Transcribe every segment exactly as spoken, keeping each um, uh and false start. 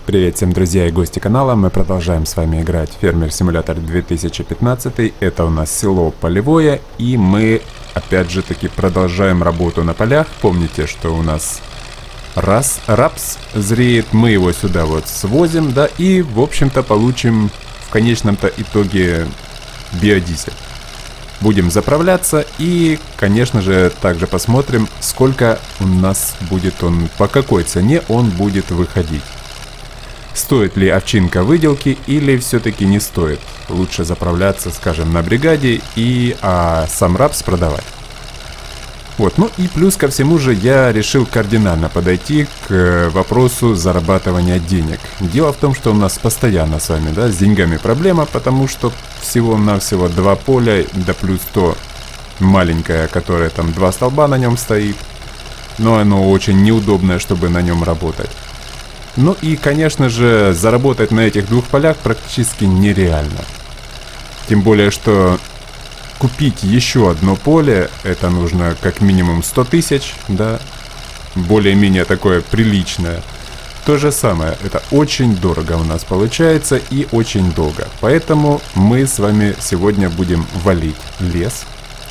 Привет всем, друзья и гости канала. Мы продолжаем с вами играть в Фермер Симулятор две тысячи пятнадцать. Это у нас село Полевое, и мы опять же таки продолжаем работу на полях. Помните, что у нас раз рапс зреет, мы его сюда вот свозим, да, и в общем-то получим в конечном-то итоге биодизель. Будем заправляться и, конечно же, также посмотрим, сколько у нас будет он, по какой цене он будет выходить. Стоит ли овчинка выделки или все-таки не стоит? Лучше заправляться, скажем, на бригаде и а, сам рапс продавать. Вот, ну и плюс ко всему же я решил кардинально подойти к вопросу зарабатывания денег. Дело в том, что у нас постоянно с вами, да, с деньгами проблема, потому что всего-навсего два поля, да плюс то маленькое, которое там два столба на нем стоит. Но оно очень неудобное, чтобы на нем работать. Ну и, конечно же, заработать на этих двух полях практически нереально. Тем более, что купить еще одно поле, это нужно как минимум сто тысяч, да, более-менее такое приличное. То же самое, это очень дорого у нас получается и очень долго. Поэтому мы с вами сегодня будем валить лес.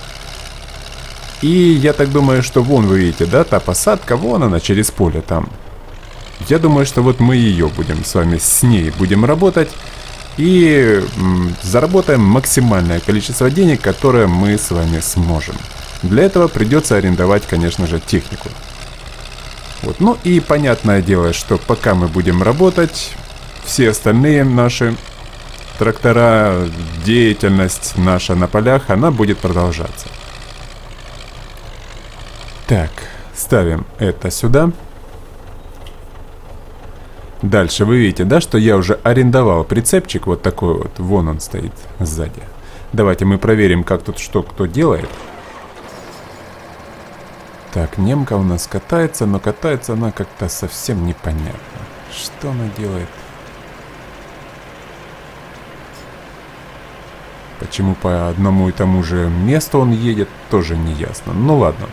И я так думаю, что вон вы видите, да, та посадка, вон она через поле там. Я думаю, что вот мы ее будем с вами, с ней будем работать и м, заработаем максимальное количество денег, которое мы с вами сможем. Для этого придется арендовать, конечно же, технику. Вот. Ну и понятное дело, что пока мы будем работать, все остальные наши трактора, деятельность наша на полях, она будет продолжаться. Так, ставим это сюда. Дальше вы видите, да, что я уже арендовал прицепчик вот такой вот. Вон он стоит сзади. Давайте мы проверим, как тут что кто делает. Так, немка у нас катается, но катается она как-то совсем непонятно. Что она делает? Почему по одному и тому же месту он едет, тоже не ясно. Ну ладно.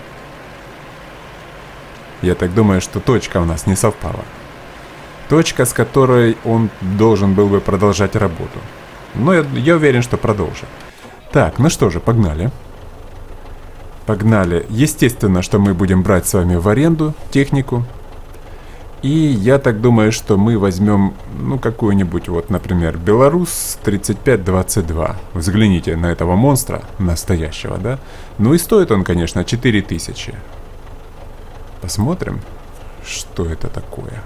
Я так думаю, что точка у нас не совпала. Точка, с которой он должен был бы продолжать работу. Но я, я уверен, что продолжит. Так, ну что же, погнали. Погнали. Естественно, что мы будем брать с вами в аренду технику. И я так думаю, что мы возьмем, ну, какую-нибудь, вот, например, Беларус тридцать пять двадцать два. Взгляните на этого монстра настоящего, да? Ну и стоит он, конечно, четыре тысячи. Посмотрим, что это такое.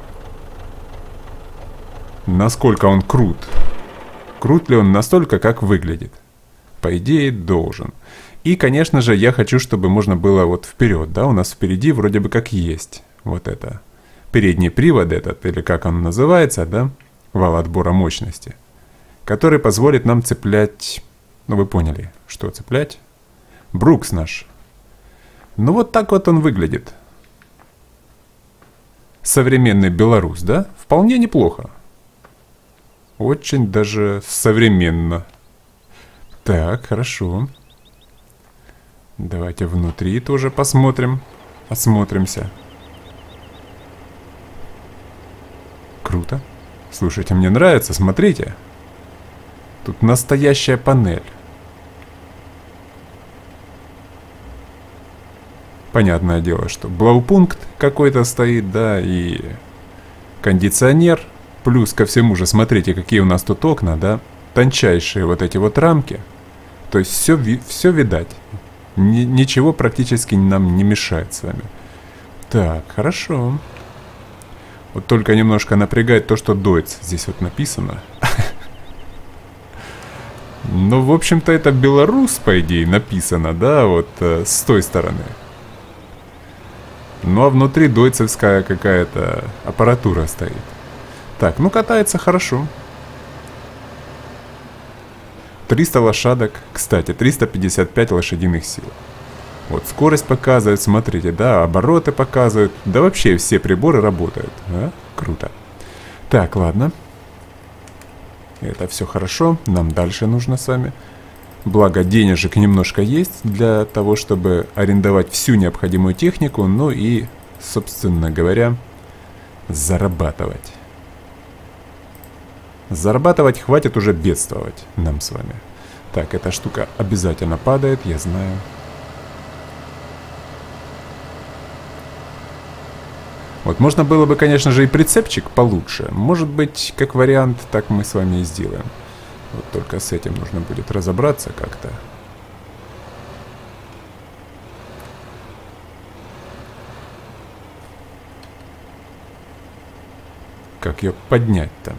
Насколько он крут. Крут ли он настолько, как выглядит? По идее, должен. И, конечно же, я хочу, чтобы можно было вот вперед, да, у нас впереди вроде бы как есть вот это. Передний привод этот, или как он называется, да, вал отбора мощности, который позволит нам цеплять, ну вы поняли, что цеплять? Брукс наш. Ну вот так вот он выглядит. Современный Беларус, да? Вполне неплохо. Очень даже современно. Так, хорошо. Давайте внутри тоже посмотрим. Осмотримся. Круто. Слушайте, мне нравится, смотрите. Тут настоящая панель. Понятное дело, что блаупункт какой-то стоит, да, и кондиционер. Плюс ко всему же, смотрите, какие у нас тут окна, да, тончайшие вот эти вот рамки. То есть все, все видать. Ни, ничего практически нам не мешает с вами. Так, хорошо. Вот только немножко напрягает то, что Дойц здесь вот написано. Ну, в общем-то, это Беларус, по идее, написано, да, вот с той стороны. Ну, а внутри дойцевская какая-то аппаратура стоит. Так, ну катается хорошо. триста лошадок. Кстати, триста пятьдесят пять лошадиных сил. Вот скорость показывает, смотрите, да, обороты показывают. Да вообще все приборы работают. Да? Круто. Так, ладно. Это все хорошо. Нам дальше нужно с вами. Благо денежек немножко есть для того, чтобы арендовать всю необходимую технику. Ну и, собственно говоря, зарабатывать. Зарабатывать хватит уже бедствовать нам с вами. Так, эта штука обязательно падает, я знаю. Вот можно было бы, конечно же, и прицепчик получше. Может быть, как вариант, так мы с вами и сделаем. Вот только с этим нужно будет разобраться как-то. Как ее поднять-то?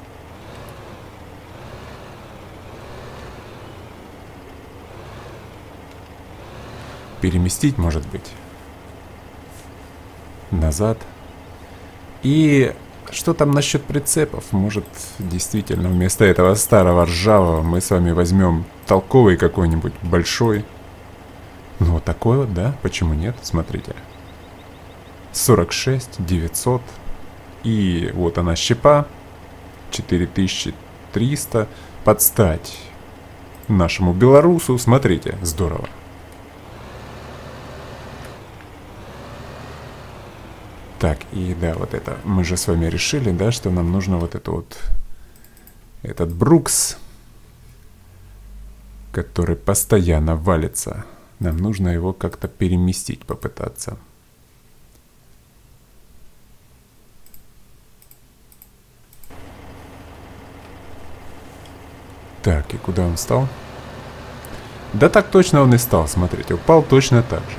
Переместить, может быть. Назад. И что там насчет прицепов? Может, действительно, вместо этого старого ржавого мы с вами возьмем толковый какой-нибудь большой. Ну, вот такой вот, да? Почему нет? Смотрите. сорок шесть девятьсот. И вот она щепа. четыре тысячи триста. Под стать нашему белорусу. Смотрите, здорово. Так, и да, вот это, мы же с вами решили, да, что нам нужно вот это вот, этот брукс, который постоянно валится, нам нужно его как-то переместить, попытаться. Так, и куда он стал? Да так точно он и стал, смотрите, упал точно так же.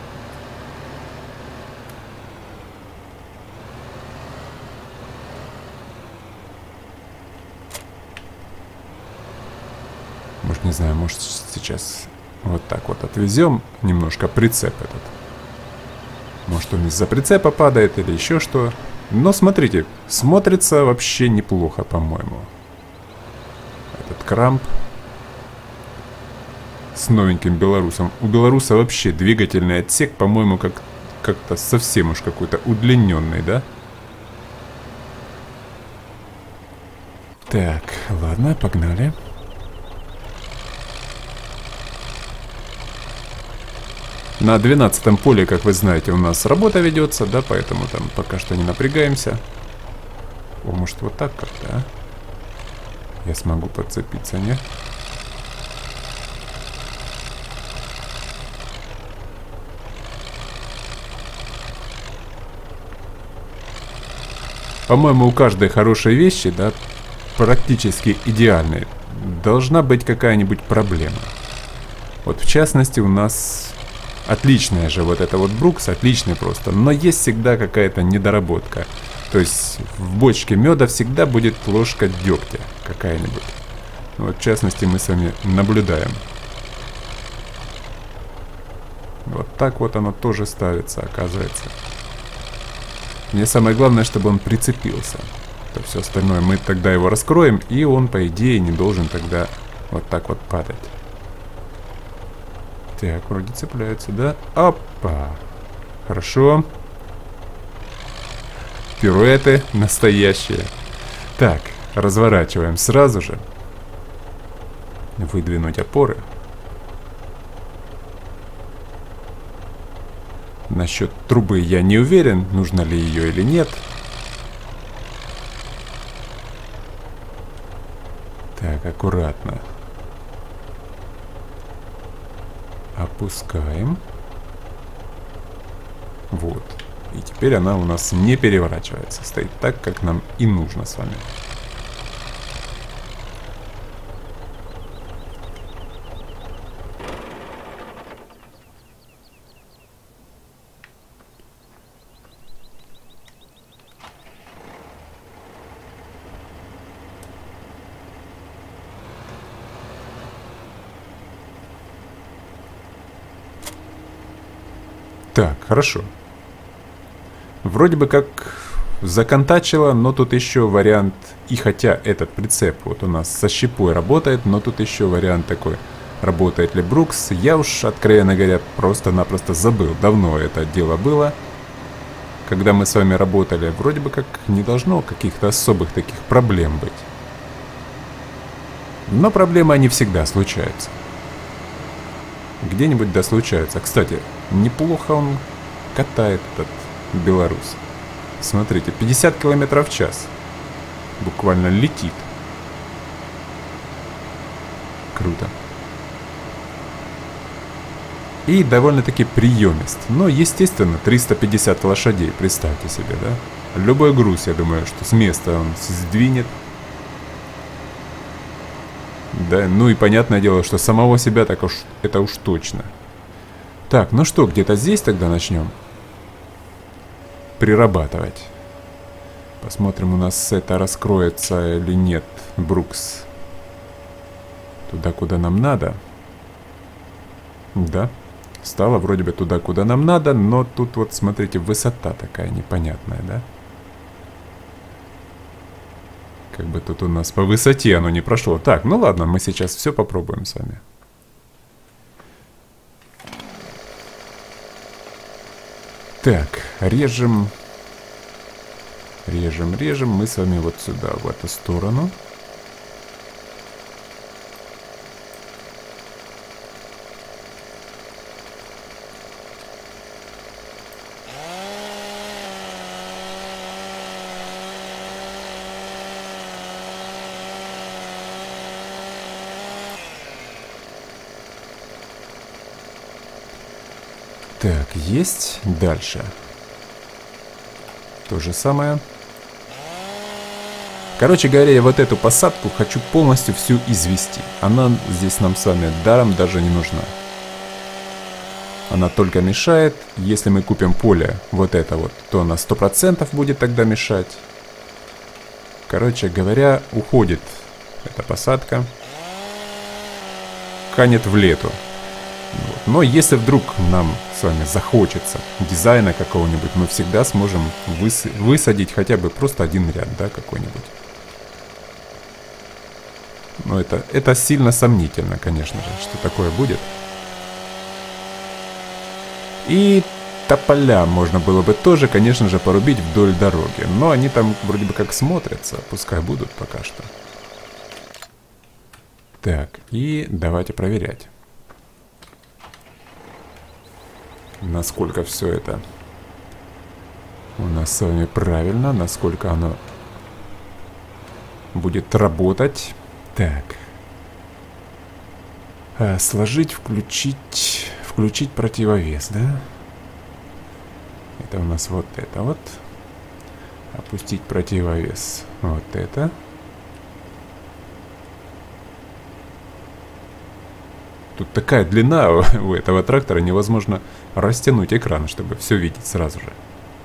Может, не знаю, может сейчас вот так вот отвезем немножко прицеп этот. Может, он из-за прицепа падает или еще что. Но смотрите, смотрится вообще неплохо, по-моему. Этот крамп с новеньким белорусом. У белоруса вообще двигательный отсек, по-моему, как, как-то совсем уж какой-то удлиненный, да? Так, ладно, погнали. На двенадцатом поле, как вы знаете, у нас работа ведется, да, поэтому там пока что не напрягаемся. О, может вот так как-то, а? Я смогу подцепиться, не? По-моему, у каждой хорошей вещи, да, практически идеальной, должна быть какая-нибудь проблема. Вот в частности у нас... Отличная же вот это вот брукс, отличный просто. Но есть всегда какая-то недоработка. То есть в бочке меда всегда будет ложка дегтя какая-нибудь. Вот в частности мы с вами наблюдаем. Вот так вот оно тоже ставится, оказывается. Мне самое главное, чтобы он прицепился. То все остальное мы тогда его раскроем, и он, по идее, не должен тогда вот так вот падать. Так, вроде цепляется, да? Опа! Хорошо. Пируэты настоящие. Так, разворачиваем сразу же. Выдвинуть опоры. Насчет трубы я не уверен, нужно ли ее или нет. Так, аккуратно. Опускаем. Вот. И теперь она у нас не переворачивается. Стоит так, как нам и нужно с вами. Так, хорошо. Вроде бы как законтачило, но тут еще вариант... И хотя этот прицеп вот у нас со щепой работает, но тут еще вариант такой. Работает ли брукс? Я уж, откровенно говоря, просто-напросто забыл. Давно это дело было. Когда мы с вами работали, вроде бы как не должно каких-то особых таких проблем быть. Но проблемы они всегда случаются. Где-нибудь да случаются. Кстати, неплохо он катает этот белорус. Смотрите, пятьдесят километров в час. Буквально летит. Круто. И довольно-таки приемист. Но, естественно, триста пятьдесят лошадей, представьте себе, да? Любой груз, я думаю, что с места он сдвинет. Да, ну и понятное дело, что самого себя так уж, это уж точно. Так, ну что, где-то здесь тогда начнем прирабатывать. Посмотрим, у нас это раскроется или нет. Брукс. Туда, куда нам надо. Да. Стало вроде бы туда, куда нам надо, но тут вот, смотрите, высота такая непонятная, да? Как бы тут у нас по высоте оно не прошло. Так, ну ладно, мы сейчас все попробуем с вами. Так, режем. Режем, режем. Мы с вами вот сюда, в эту сторону. Так, есть. Дальше. То же самое. Короче говоря, я вот эту посадку хочу полностью всю извести. Она здесь нам с вами даром даже не нужна. Она только мешает. Если мы купим поле вот это вот, то она сто процентов будет тогда мешать. Короче говоря, уходит эта посадка. Канет в лету. Вот. Но если вдруг нам с вами захочется дизайна какого-нибудь, мы всегда сможем выс высадить хотя бы просто один ряд, да, какой-нибудь. Но это, это сильно сомнительно, конечно же, что такое будет. И тополя можно было бы тоже, конечно же, порубить вдоль дороги. Но они там вроде бы как смотрятся, пускай будут пока что. Так, и давайте проверять. Насколько все это у нас с вами правильно, насколько оно будет работать. Так. А, сложить, включить, включить противовес, да? Это у нас вот это вот. Опустить противовес. Вот это. Тут такая длина у этого трактора, невозможно растянуть экран, чтобы все видеть сразу же.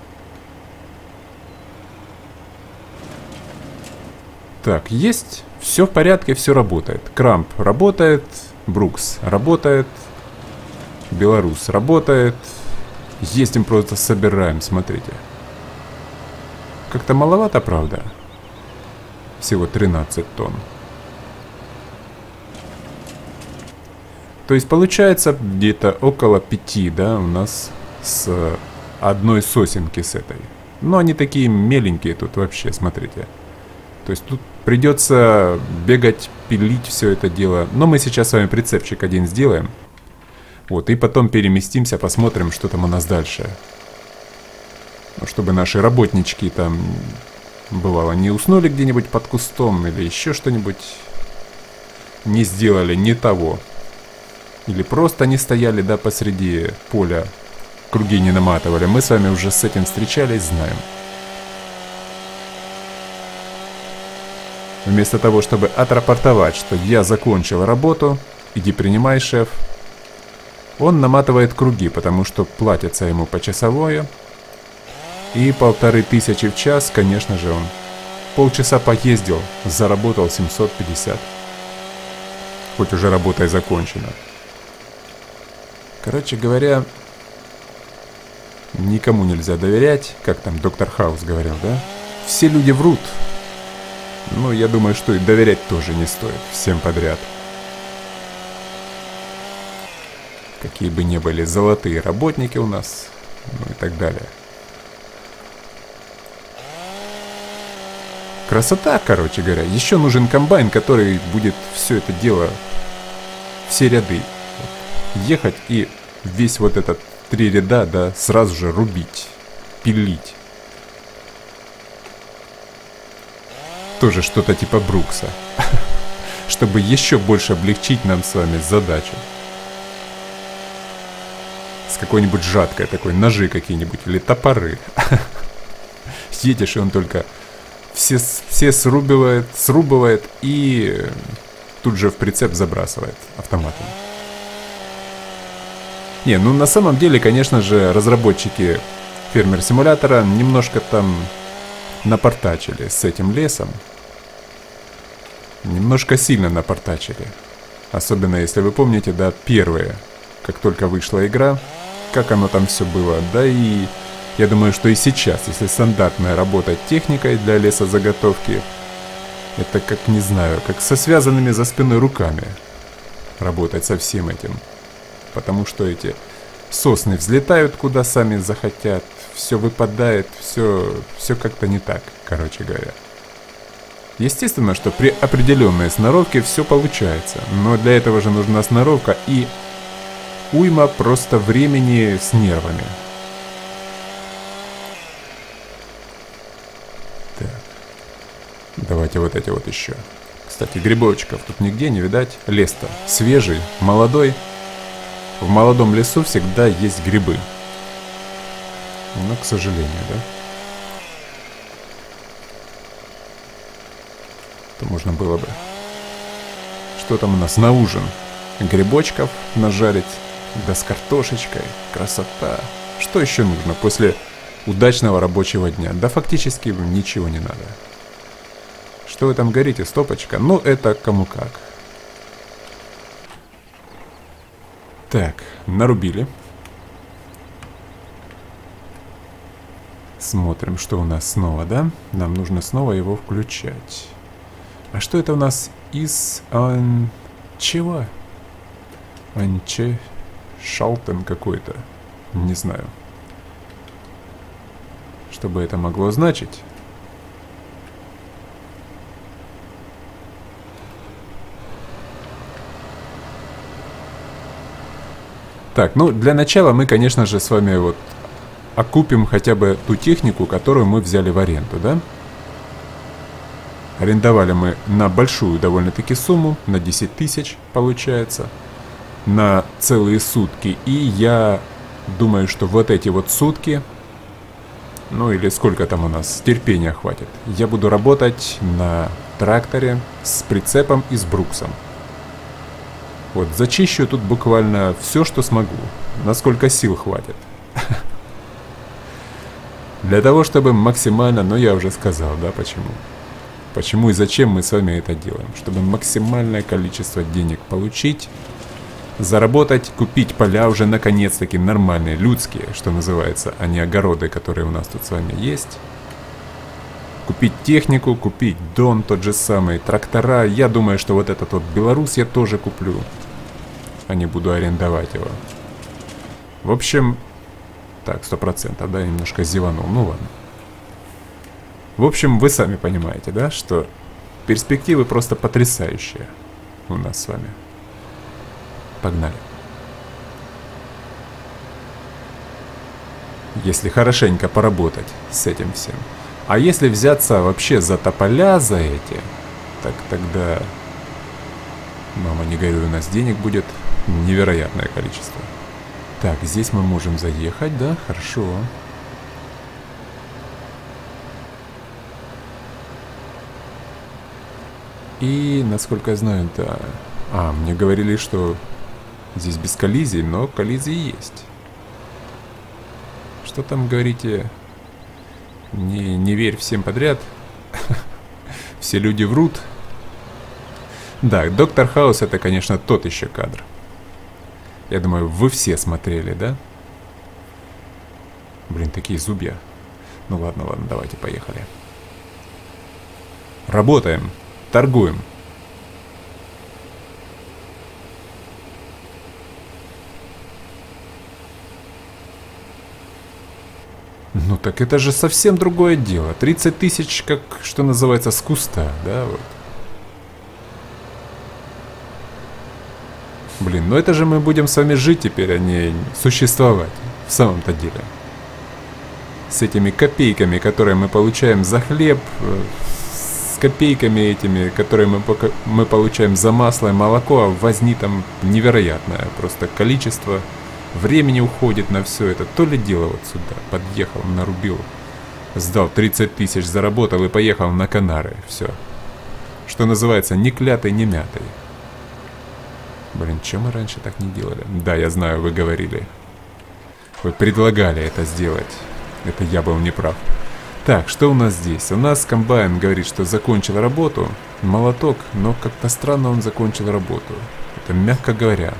Так, есть. Все в порядке, все работает. Крамп работает. Брукс работает. Беларус работает. Ездим, просто собираем, смотрите. Как-то маловато, правда? Всего тринадцать тонн. То есть получается где-то около пяти, да, у нас с одной сосенки с этой. Но они такие меленькие тут вообще, смотрите. То есть тут придется бегать, пилить все это дело. Но мы сейчас с вами прицепчик один сделаем. Вот, и потом переместимся, посмотрим, что там у нас дальше. Ну, чтобы наши работнички там, бывало, не уснули где-нибудь под кустом или еще что-нибудь не сделали не того. Или просто не стояли, да, посреди поля, круги не наматывали. Мы с вами уже с этим встречались, знаем. Вместо того, чтобы отрапортовать, что я закончил работу, иди принимай, шеф, он наматывает круги, потому что платится ему почасовое. И полторы тысячи в час, конечно же, он полчаса поездил, заработал семьсот пятьдесят. Хоть уже работа и закончена. Короче говоря, никому нельзя доверять, как там доктор Хаус говорил, да? Все люди врут. Ну, я думаю, что и доверять тоже не стоит всем подряд. Какие бы ни были золотые работники у нас, ну и так далее. Красота, короче говоря. Еще нужен комбайн, который будет все это дело, все ряды ехать и весь вот этот три ряда, да, сразу же рубить, пилить. Тоже что-то типа Брукса. чтобы еще больше облегчить нам с вами задачу. С какой-нибудь жаткой такой, ножи какие-нибудь или топоры. Едешь, и он только все, все срубивает, срубывает и тут же в прицеп забрасывает автоматом. Не, ну на самом деле, конечно же, разработчики фермер-симулятора немножко там напортачили с этим лесом. Немножко сильно напортачили. Особенно если вы помните, да, первые, как только вышла игра, как оно там все было. Да и я думаю, что и сейчас, если стандартная работа техникой для лесозаготовки, это как, не знаю, как со связанными за спиной руками работать со всем этим. Потому что эти сосны взлетают куда сами захотят, все выпадает, все, все как-то не так, короче говоря. Естественно, что при определенной сноровке все получается, но для этого же нужна сноровка и уйма просто времени с нервами. Так, давайте вот эти вот еще. Кстати, грибочков тут нигде не видать, лес-то свежий, молодой. В молодом лесу всегда есть грибы. Но, к сожалению, да? То можно было бы... Что там у нас на ужин? Грибочков нажарить, да с картошечкой. Красота. Что еще нужно после удачного рабочего дня? Да фактически ничего не надо. Что вы там горите, стопочка? Ну, это кому как. Так, нарубили. Смотрим, что у нас снова, да? Нам нужно снова его включать. А что это у нас из... Ан... Чего? Анче... Шалтен какой-то. Не знаю. Что бы это могло значить? Так, ну для начала мы, конечно же, с вами вот окупим хотя бы ту технику, которую мы взяли в аренду, да? Арендовали мы на большую довольно-таки сумму, на десять тысяч получается, на целые сутки. И я думаю, что вот эти вот сутки, ну или сколько там у нас, терпения хватит. Я буду работать на тракторе с прицепом и с бруксом. Вот, зачищу тут буквально все, что смогу, насколько сил хватит. Для того, чтобы максимально, ну я уже сказал, да, почему. Почему и зачем мы с вами это делаем. Чтобы максимальное количество денег получить, заработать, купить поля уже наконец-таки нормальные, людские, что называется, а не огороды, которые у нас тут с вами есть. Купить технику, купить дом тот же самый, трактора. Я думаю, что вот этот вот Беларусь я тоже куплю, а не буду арендовать его. В общем, так, сто процентов, да, немножко зеванул, ну ладно. В общем, вы сами понимаете, да, что перспективы просто потрясающие у нас с вами. Погнали. Если хорошенько поработать с этим всем. А если взяться вообще за тополя, за эти, так тогда, мама, не горюй, у нас денег будет невероятное количество. Так, здесь мы можем заехать, да, хорошо. И, насколько я знаю, да... А, мне говорили, что здесь без коллизий, но коллизии есть. Что там говорите? Не, не верь всем подряд. Все люди врут. Да, Доктор Хаус — это, конечно, тот еще кадр. Я думаю, вы все смотрели, да? Блин, такие зубья. Ну ладно, ладно, давайте, поехали. Работаем, торгуем. Ну так это же совсем другое дело. тридцать тысяч, как, что называется, с куста, да, вот. Блин, ну это же мы будем с вами жить теперь, а не существовать, в самом-то деле. С этими копейками, которые мы получаем за хлеб, с копейками этими, которые мы, пока, мы получаем за масло и молоко, а возни там невероятное просто количество времени уходит на все это. То ли дело вот сюда, подъехал, нарубил, сдал тридцать тысяч, заработал и поехал на Канары, все. Что называется, ни клятой, ни мятой. Блин, что мы раньше так не делали? Да, я знаю, вы говорили. Вы предлагали это сделать. Это я был неправ. Так, что у нас здесь? У нас комбайн говорит, что закончил работу. Молоток, но как-то странно он закончил работу. Это мягко говоря.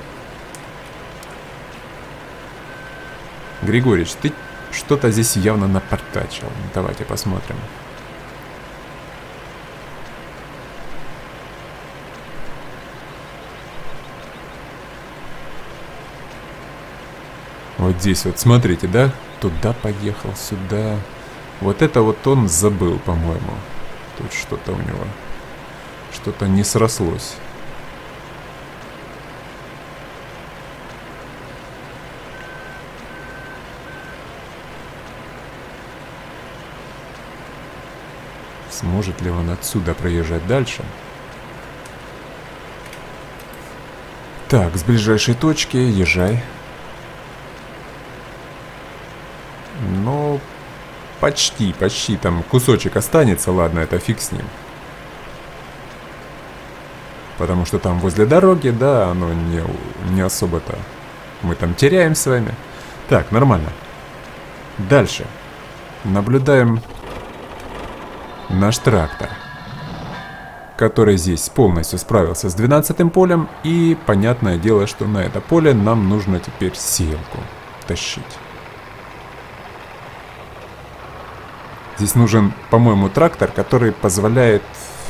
Григорьевич, ты что-то здесь явно напортачил. Давайте посмотрим. Вот здесь вот, смотрите, да? Туда поехал, сюда. Вот это вот он забыл, по-моему. Тут что-то у него. Что-то не срослось. Сможет ли он отсюда проезжать дальше? Так, с ближайшей точки езжай. Ну, почти, почти. Там кусочек останется, ладно, это фиг с ним. Потому что там возле дороги, да, оно не, не особо-то. Мы там теряем с вами. Так, нормально. Дальше. Наблюдаем наш трактор, который здесь полностью справился с двенадцатым полем. И понятное дело, что на это поле нам нужно теперь сеялку тащить. Здесь нужен, по-моему, трактор, который позволяет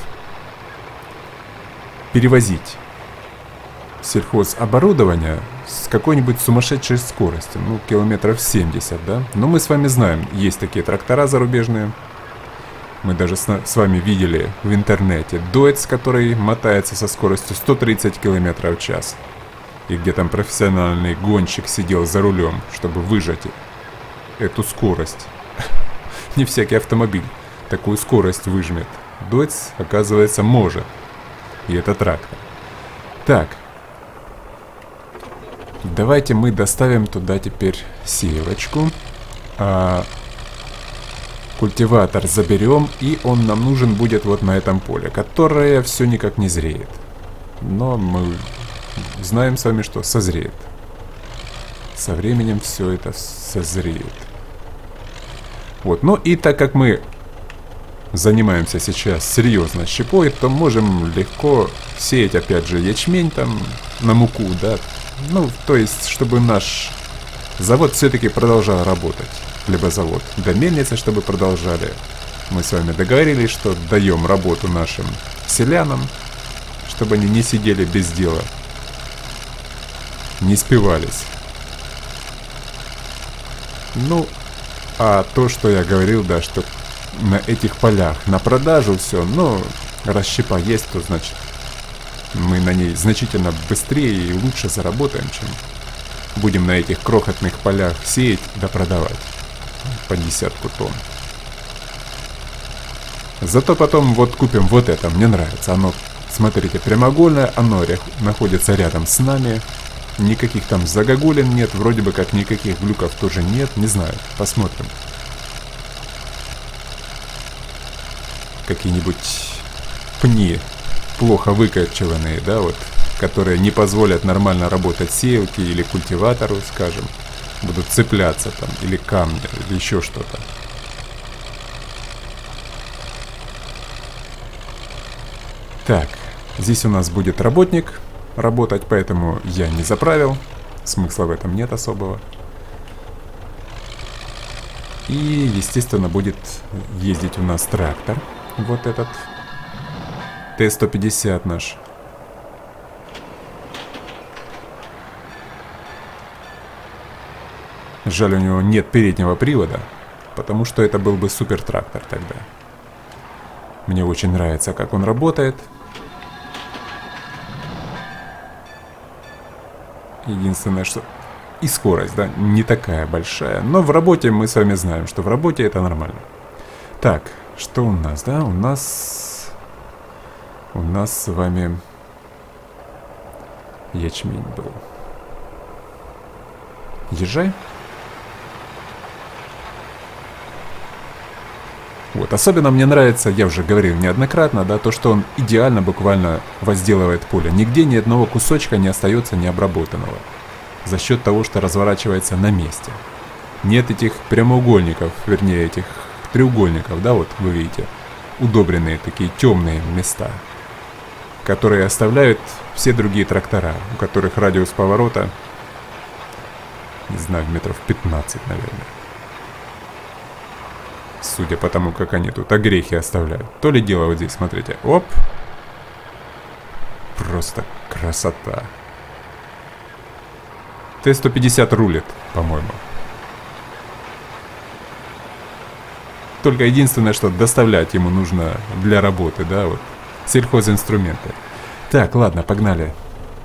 перевозить сельхозоборудование с какой-нибудь сумасшедшей скоростью. Ну, километров семьдесят, да? Но мы с вами знаем, есть такие трактора зарубежные. Мы даже с, с вами видели в интернете Дойц, который мотается со скоростью сто тридцать километров в час. И где там профессиональный гонщик сидел за рулем, чтобы выжать эту скорость. Не всякий автомобиль такую скорость выжмет. Дойц, оказывается, может. И это трактор. Так. Давайте мы доставим туда теперь сеялочку. А культиватор заберем. И он нам нужен будет вот на этом поле, которое все никак не зреет. Но мы знаем с вами, что созреет. Со временем все это созреет. Вот, ну и так как мы занимаемся сейчас серьезно щепой, то можем легко сеять опять же ячмень там на муку, да. Ну, то есть, чтобы наш завод все-таки продолжал работать. Либо завод, да мельницы, чтобы продолжали. Мы с вами договорились, что даем работу нашим селянам, чтобы они не сидели без дела, не спивались. Ну, а то, что я говорил, да, что на этих полях на продажу все, но раз щепа есть, то значит мы на ней значительно быстрее и лучше заработаем, чем будем на этих крохотных полях сеять да продавать по десятку тонн. Зато потом вот купим вот это, мне нравится. Оно, смотрите, прямоугольное, оно находится рядом с нами. Никаких там загогулин нет, вроде бы как никаких глюков тоже нет, не знаю, посмотрим. Какие-нибудь пни плохо выкорчеванные, да, вот, которые не позволят нормально работать сеялке или культиватору, скажем, будут цепляться там, или камни, или еще что-то. Так, здесь у нас будет работник работать, поэтому я не заправил. Смысла в этом нет особого. И, естественно, будет ездить у нас трактор. Вот этот Т сто пятьдесят наш. Жаль, у него нет переднего привода, потому что это был бы супер трактор тогда. Мне очень нравится, как он работает. Единственное, что и скорость, да, не такая большая. Но в работе мы с вами знаем, что в работе это нормально. Так, что у нас, да? У нас у нас с вами ячмень был. Езжай. Вот, особенно мне нравится, я уже говорил неоднократно, да, то, что он идеально буквально возделывает поле. Нигде ни одного кусочка не остается необработанного. За счет того, что разворачивается на месте. Нет этих прямоугольников, вернее, этих треугольников, да, вот вы видите, удобренные такие темные места, которые оставляют все другие трактора, у которых радиус поворота, не знаю, метров пятнадцать, наверное. Судя по тому, как они тут огрехи оставляют. То ли дело вот здесь, смотрите. Оп! Просто красота. Т сто пятьдесят рулит, по-моему. Только единственное, что доставлять ему нужно для работы, да, вот. Сельхозинструменты. Так, ладно, погнали.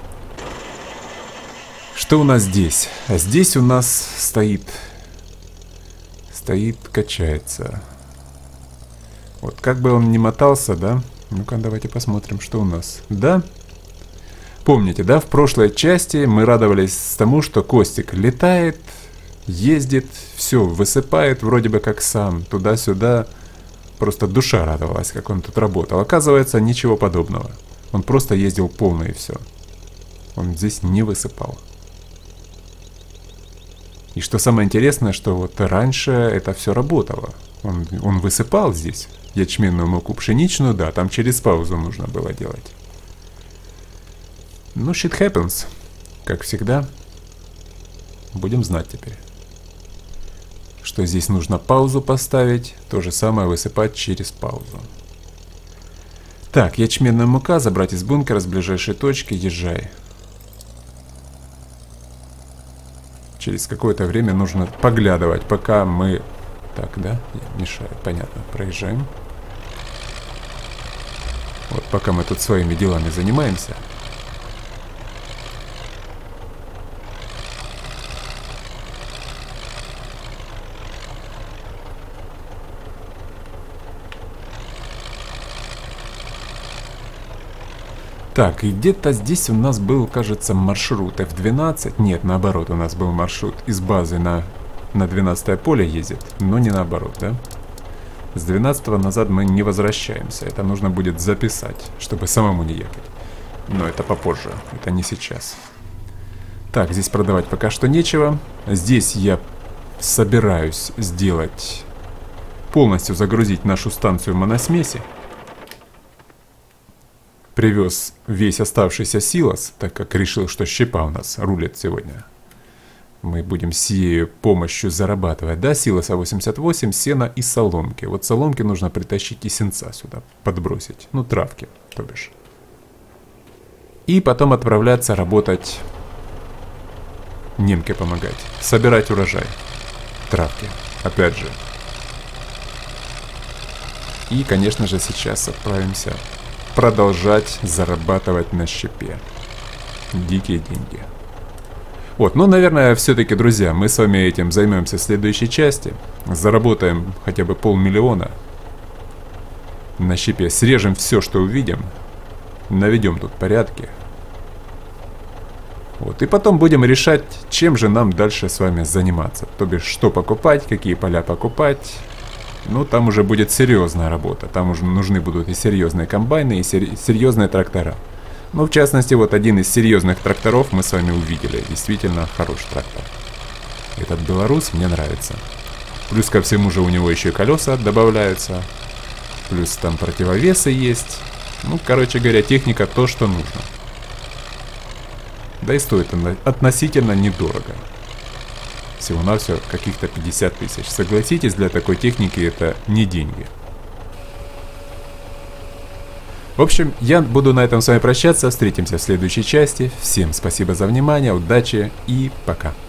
Что у нас здесь? А здесь у нас стоит... Стоит, качается. Вот как бы он ни мотался, да? Ну-ка, давайте посмотрим, что у нас. Да? Помните, да, в прошлой части мы радовались тому, что Костик летает, ездит, все высыпает вроде бы как сам, туда-сюда. Просто душа радовалась, как он тут работал. Оказывается, ничего подобного. Он просто ездил полный и все. Он здесь не высыпал. И что самое интересное, что вот раньше это все работало. Он, он высыпал здесь ячменную муку, пшеничную, да, там через паузу нужно было делать. Ну, shit happens. Как всегда. Будем знать теперь. Что здесь нужно паузу поставить, то же самое высыпать через паузу. Так, ячменная мука забрать из бункера с ближайшей точки, езжай. Через какое-то время нужно поглядывать, пока мы... Так, да? Мешает, понятно. Проезжаем. Вот пока мы тут своими делами занимаемся. Так, и где-то здесь у нас был, кажется, маршрут эф двенадцать. Нет, наоборот, у нас был маршрут из базы на, на двенадцатое поле ездит, но не наоборот, да? С двенадцатого назад мы не возвращаемся. Это нужно будет записать, чтобы самому не ехать. Но это попозже, это не сейчас. Так, здесь продавать пока что нечего. Здесь я собираюсь сделать... Полностью загрузить нашу станцию моносмеси. Привез весь оставшийся силос, так как решил, что щепа у нас рулит сегодня. Мы будем с ее помощью зарабатывать, да, силоса восемьдесят восемь, сена и соломки. Вот соломки нужно притащить и сенца сюда, подбросить, ну травки, то бишь. И потом отправляться работать, немке помогать, собирать урожай, травки, опять же. И, конечно же, сейчас отправимся... продолжать зарабатывать на щепе. Дикие деньги. Вот, ну, наверное, все-таки, друзья, мы с вами этим займемся в следующей части. Заработаем хотя бы полмиллиона на щепе. Срежем все, что увидим. Наведем тут порядки. Вот, и потом будем решать, чем же нам дальше с вами заниматься. То бишь, что покупать, какие поля покупать. Ну, там уже будет серьезная работа. Там уже нужны будут и серьезные комбайны, и серьезные трактора. Ну, в частности, вот один из серьезных тракторов мы с вами увидели. Действительно хороший трактор. Этот белорус мне нравится. Плюс ко всему же у него еще и колеса добавляются. Плюс там противовесы есть. Ну, короче говоря, техника то, что нужно. Да и стоит она относительно недорого. Всего-навсего каких-то пятьдесят тысяч. Согласитесь, для такой техники это не деньги. В общем, я буду на этом с вами прощаться. Встретимся в следующей части. Всем спасибо за внимание, удачи и пока.